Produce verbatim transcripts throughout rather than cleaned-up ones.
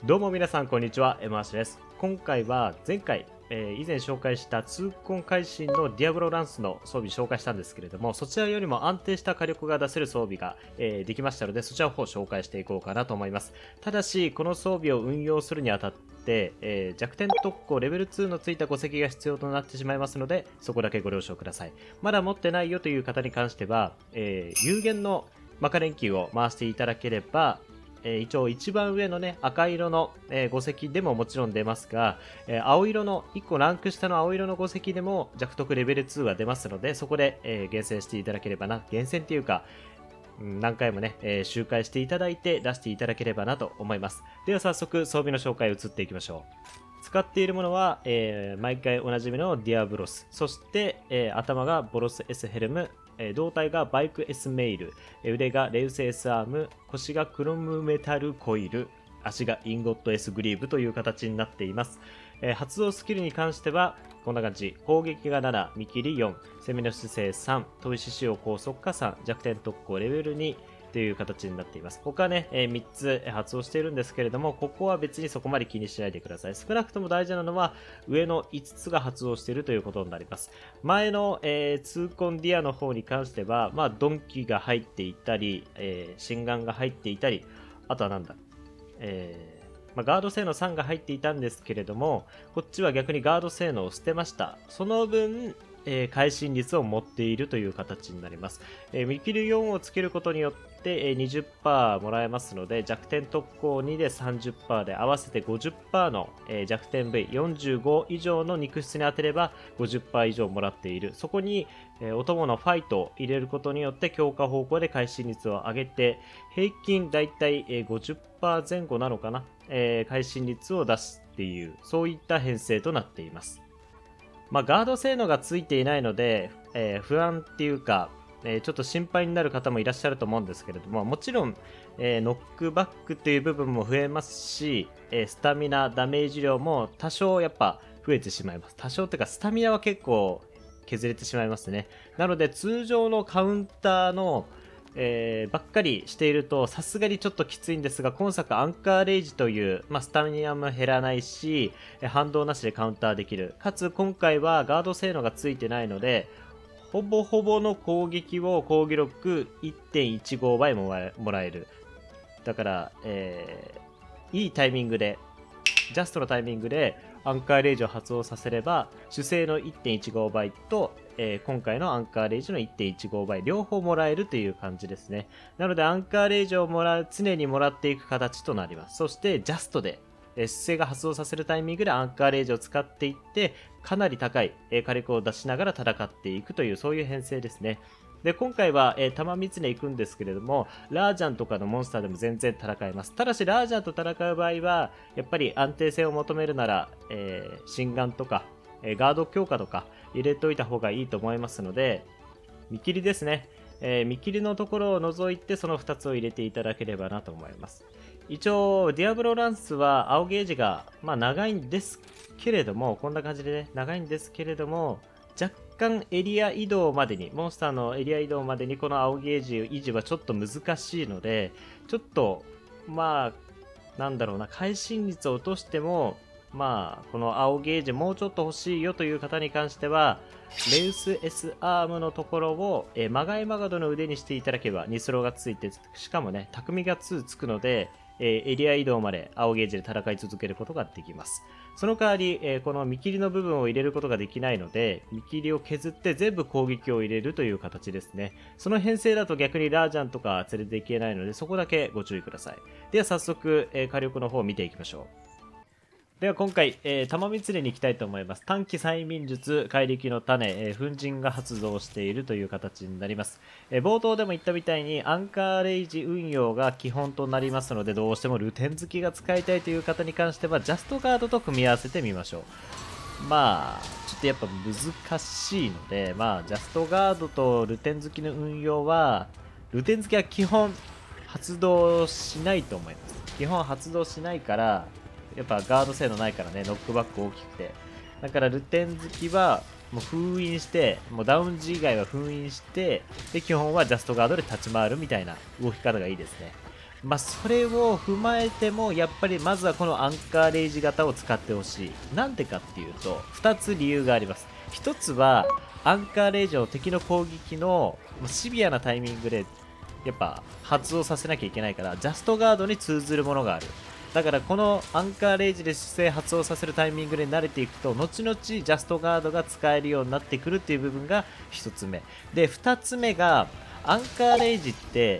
どうも皆さんこんにちは、エマーシです。今回は前回、えー以前紹介した痛恨会心のディアブロランスの装備紹介したんですけれども、そちらよりも安定した火力が出せる装備が、えーできましたので、そちらの方を紹介していこうかなと思います。ただし、この装備を運用するにあたって、えー弱点特攻レベルツーのついた戸籍が必要となってしまいますので、そこだけご了承ください。まだ持ってないよという方に関しては、えー有限のマカ連休を回していただければ、えー一応一番上のね赤色の、えー、五石でももちろん出ますが、えー青色のいっこランク下の青色の五石でも弱特レベルツーは出ますので、そこで、えー厳選していただければな、厳選っていうかうん何回もね、えー周回していただいて出していただければなと思います。では早速装備の紹介移っていきましょう。使っているものは、えー毎回おなじみのディアブロス、そして、えー頭がボロス S ヘルム、えー胴体がバイク S メイル、えー腕がレウス S アーム、腰がクロムメタルコイル、足がインゴット S グリーブという形になっています。えー発動スキルに関してはこんな感じ。攻撃がなな、見切りよん、攻めの姿勢さん、飛び獅子王高速化さん、弱点特攻レベルにという形になっています。他ね、えーみっつ発動しているんですけれども、ここは別にそこまで気にしないでください。少なくとも大事なのは上のいつつが発動しているということになります。前の、えー、痛恨ディアの方に関しては、まあ、ドンキが入っていたり、えー、心眼が入っていたり、あとはなんだ、えーまあ、ガード性能さんが入っていたんですけれども、こっちは逆にガード性能を捨てました。その分、えー、会心率を持っているという形になります。えー、見切りよんをつけることによって、えー、にじゅっパーセント もらえますので、弱点特攻にで さんじゅっパーセント で合わせて ごじゅっパーセント の、えー、弱点 V、よんじゅうご以上の肉質に当てれば ごじゅっパーセント 以上もらっている。そこに、えー、お供のファイトを入れることによって強化方向で会心率を上げて、平均だいたい、えー、ごじゅっパーセント 前後なのかな、えー、会心率を出すっていう、そういった編成となっています。まあ、ガード性能がついていないので、えー不安っていうか、えーちょっと心配になる方もいらっしゃると思うんですけれども、もちろん、えーノックバックっていう部分も増えますし、えースタミナダメージ量も多少やっぱ増えてしまいます。多少っていうかスタミナは結構削れてしまいますね。なので通常のカウンターのえーばっかりしているとさすがにちょっときついんですが、今作アンカーレイジという、まあ、スタミナも減らないし、えー反動なしでカウンターできる、かつ今回はガード性能がついてないので、ほぼほぼの攻撃を攻撃力 いってんいちご 倍ももらえもらえる。だから、えーいいタイミングでジャストのタイミングでアンカーレイジを発動させれば、主勢の いってんいちご 倍と、えー今回のアンカーレイジの いってんいちご 倍両方もらえるという感じですね。なのでアンカーレイジをもらう、常にもらっていく形となります。そしてジャストで、えー主勢が発動させるタイミングでアンカーレイジを使っていって、かなり高い、えー火力を出しながら戦っていくという、そういう編成ですね。で今回は、えー、玉三常行くんですけれども、ラージャンとかのモンスターでも全然戦えます。ただしラージャンと戦う場合はやっぱり安定性を求めるなら、えー、心眼とか、えーガード強化とか入れておいた方がいいと思いますので、見切りですね、えー見切りのところを除いてそのふたつを入れていただければなと思います。一応ディアブロランスは青ゲージが、まあ、長いんですけれども、こんな感じでね長いんですけれども、若干エリア移動までに、モンスターのエリア移動までにこの青ゲージ維持はちょっと難しいので、ちょっとまあなんだろうな、会心率を落としても、まあこの青ゲージもうちょっと欲しいよという方に関しては、レウス S アームのところを、えー、マガイマガドの腕にしていただければニスロがついて、しかもね匠がにつくので、えーエリア移動まで青ゲージで戦い続けることができます。その代わり、えーこの見切りの部分を入れることができないので、見切りを削って全部攻撃を入れるという形ですね。その編成だと逆にラージャンとか連れていけないので、そこだけご注意ください。では早速、えー火力の方を見ていきましょう。では今回、えー、玉三常に行きたいと思います。短期催眠術、怪力の種、えー、粉塵が発動しているという形になります。えー冒頭でも言ったみたいにアンカーレイジ運用が基本となりますので、どうしてもルテン好きが使いたいという方に関してはジャストガードと組み合わせてみましょう。まあちょっとやっぱ難しいので、まあジャストガードとルテン好きの運用は、ルテン好きは基本発動しないと思います。基本発動しないから、やっぱガード性能ないからね、ノックバック大きくて。だからルテン好きはもう封印して、もうダウン時以外は封印して、で基本はジャストガードで立ち回るみたいな動き方がいいですね。 まあ、それを踏まえてもやっぱりまずはこのアンカーレイジ型を使ってほしい。なんでかっていうとふたつ理由があります。ひとつはアンカーレイジを敵の攻撃のシビアなタイミングでやっぱ発動させなきゃいけないから、ジャストガードに通ずるものがある。だからこのアンカーレイジで姿勢発動させるタイミングで慣れていくと後々ジャストガードが使えるようになってくるっていう部分がひとつめで、ふたつめがアンカーレイジって、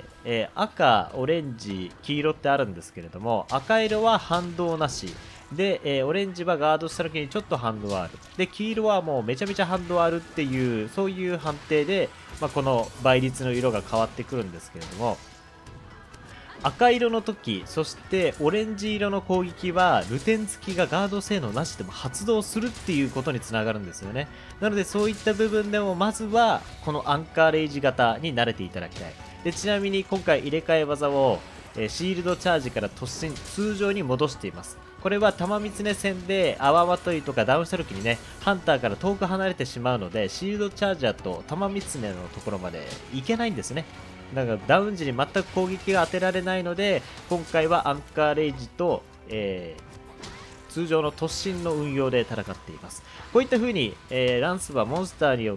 えー、赤、オレンジ、黄色ってあるんですけれども、赤色は反動なしで、えー、オレンジはガードした時にちょっと反動はあるで、黄色はもうめちゃめちゃ反動あるっていうそういう判定で、まあ、この倍率の色が変わってくるんですけれども、赤色の時、そしてオレンジ色の攻撃はルテン付きがガード性能なしでも発動するっていうことにつながるんですよね。なのでそういった部分でもまずはこのアンカーレイジ型に慣れていただきたい。でちなみに今回入れ替え技を、えー、シールドチャージから突進通常に戻しています。これは玉光戦で泡まといとかダウンした時にねハンターから遠く離れてしまうのでシールドチャージャーと玉光のところまで行けないんですね。だからダウン時に全く攻撃が当てられないので今回はアンカーレイジと、えー、通常の突進の運用で戦っています。こういった風に、えー、ランスはモンスターによって、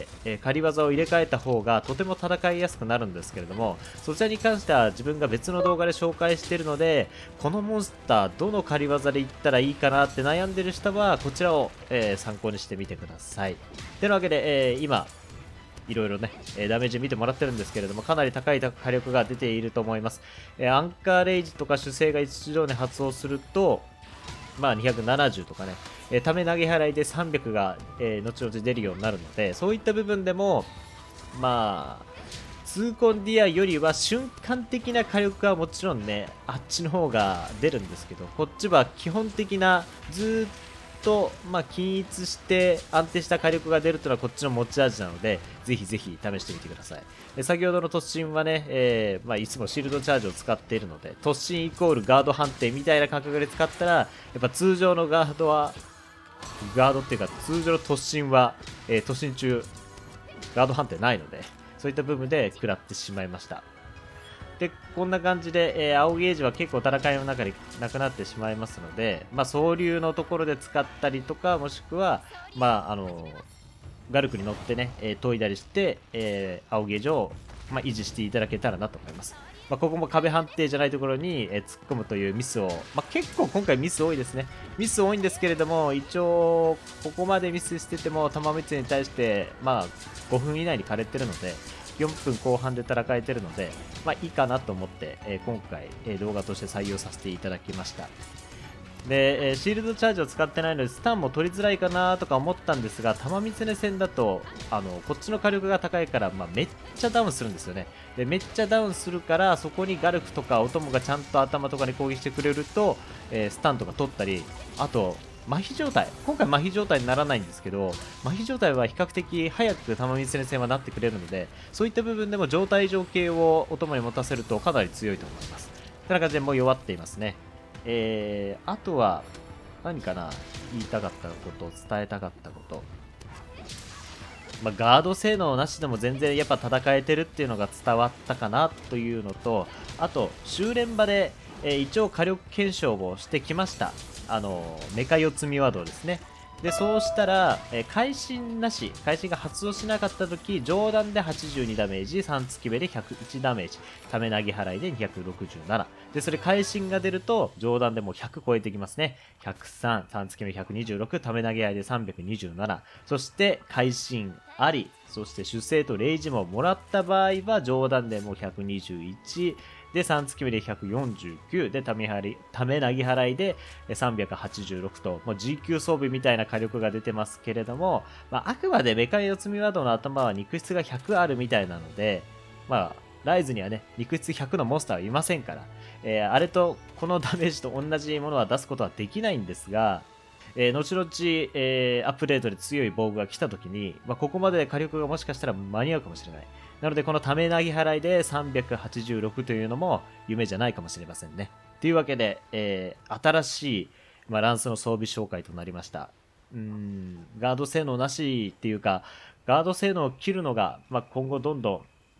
えー、仮技を入れ替えた方がとても戦いやすくなるんですけれども、そちらに関しては自分が別の動画で紹介しているのでこのモンスターどの仮技でいったらいいかなって悩んでる人はこちらを、えー、参考にしてみてください。というわけで、えー、今いろいろね、えー、ダメージ見てもらってるんですけれども、かなり高い火力が出ていると思います。えー、アンカーレイジとか主星が一度に発動すると、まあにひゃくななじゅうとかね、えー、ため投げ払いでさんびゃくが、えー、後々出るようになるので、そういった部分でも、まあ、痛恨ディアよりは瞬間的な火力はもちろんね、あっちの方が出るんですけど、こっちは基本的なずーっとと、まあ、均一して安定した火力が出るというのはこっちの持ち味なのでぜひぜひ試してみてください。で先ほどの突進はね、えーまあ、いつもシールドチャージを使っているので突進イコールガード判定みたいな感覚で使ったらやっぱ通常のガードはガードっていうか通常の突進は、えー、突進中ガード判定ないのでそういった部分で食らってしまいました。でこんな感じで、えー、青ゲージは結構戦いの中でなくなってしまいますので、まあ、総流のところで使ったりとかもしくは、まああのー、ガルクに乗ってね、えー、研いだりして、えー、青ゲージを、まあ、維持していただけたらなと思います。まあ、ここも壁判定じゃないところに、えー、突っ込むというミスを、まあ、結構今回ミス多いですね。ミス多いんですけれども一応ここまでミスしてても玉光に対して、まあ、ごふん以内に枯れてるのでよんぷんご半で戦えてるので、まあ、いいかなと思って、えー、今回、えー、動画として採用させていただきました。で、えー、シールドチャージを使ってないのでスタンも取りづらいかなとか思ったんですが玉光戦だとあのこっちの火力が高いから、まあ、めっちゃダウンするんですよね。でめっちゃダウンするからそこにガルクとかお供がちゃんと頭とかに攻撃してくれると、えー、スタンとか取ったりあと麻痺状態今回麻痺状態にならないんですけど麻痺状態は比較的早く玉光戦はなってくれるのでそういった部分でも状態上系をお供に持たせるとかなり強いと思います。こんな感じでもう弱っていますね。えー、あとは何かな言いたかったこと伝えたかったこと、まあ、ガード性能なしでも全然やっぱ戦えてるっていうのが伝わったかなというのとあと修練場で、えー、一応火力検証をしてきました。あのメカ四つ見和道ですね。でそうしたら、えー、会心なし会心が発動しなかった時上段ではちじゅうにダメージさん突き目でひゃくいちダメージため投げ払いでにひゃくろくじゅうななでそれ会心が出ると上段でもうひゃく超えてきますね。ひゃくさん、さん突き目ひゃくにじゅうろくため投げ合いでさんびゃくにじゅうななそして会心ありそして主星とレイジももらった場合は上段でもうひゃくにじゅういちでさん突き目でひゃくよんじゅうきゅうでためはりため投げ払いでさんびゃくはちじゅうろくともう ジー 級装備みたいな火力が出てますけれども、まあ、あくまでメカ四つ見ワードの頭は肉質がひゃくあるみたいなので、まあ、ライズにはね肉質ひゃくのモンスターはいませんから、えー、あれとこのダメージと同じものは出すことはできないんですが、えー、後々、えー、アップデートで強い防具が来た時に、まあ、ここまで火力がもしかしたら間に合うかもしれない。なのでこのため投げ払いでさんびゃくはちじゅうろくというのも夢じゃないかもしれませんね。というわけで、えー、新しい、まあ、ランスの装備紹介となりました。うーんガード性能なしっていうかガード性能を切るのが、まあ、今後どんどん、ま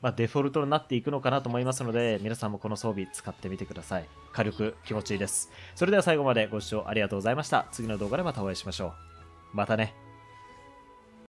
まあ、デフォルトになっていくのかなと思いますので、皆さんもこの装備使ってみてください。火力気持ちいいです。それでは最後までご視聴ありがとうございました。次の動画でまたお会いしましょう。またね。